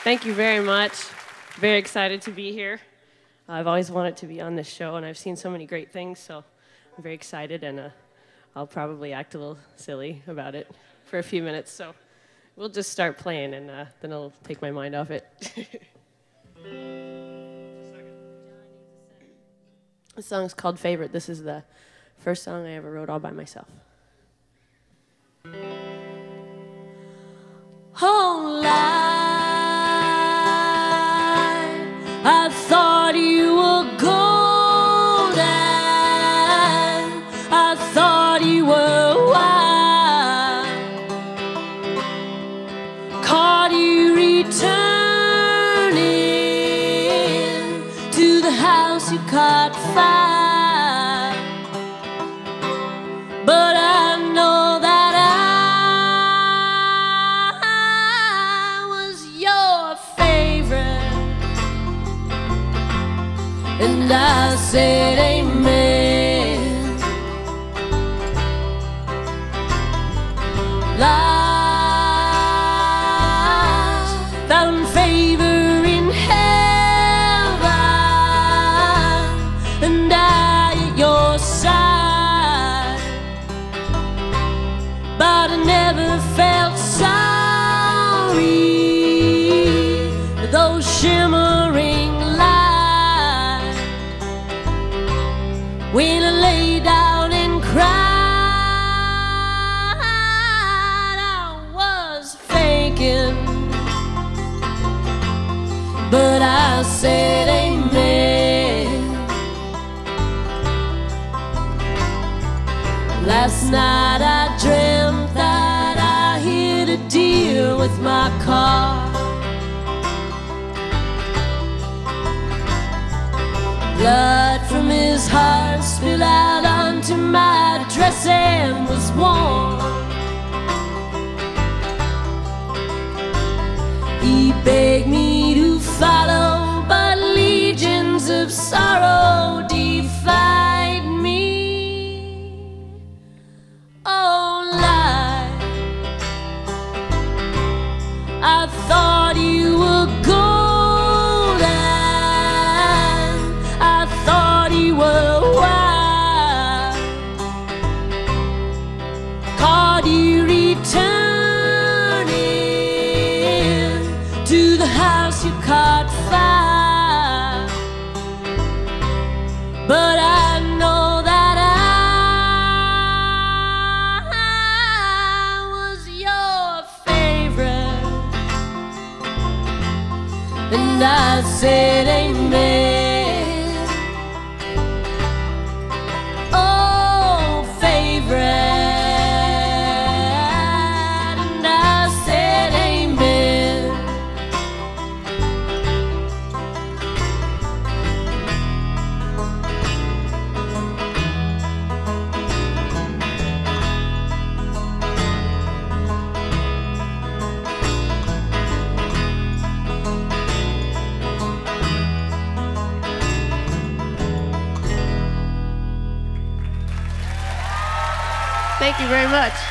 Thank you very much. Very excited to be here. I've always wanted to be on this show, and I've seen so many great things, so I'm very excited, and I'll probably act a little silly about it for a few minutes, so we'll just start playing, and then I'll take my mind off it. The song's called Favorite. This is the first song I ever wrote all by myself. Whole life I thought you were golden, I thought you were wise, caught you returning to the house you caught fire, but I know that I was your favorite. And I said amen. Lies found favor in heaven, and I at your side, but I never felt sorry for those shimmering lights. When I lay down and cried, I was faking, but I said amen. Last night I dreamt that I hit a deer with my car. Blood from his heart spilled out onto my dress and was warm. He begged me to follow, but legions of sorrow defied me. Oh, life, I thought you were golden, I thought you were wise, caught you returning to the house you caught fire, but I know that I was your favorite, and I said amen. Oh, favorite, and I said amen. Thank you very much.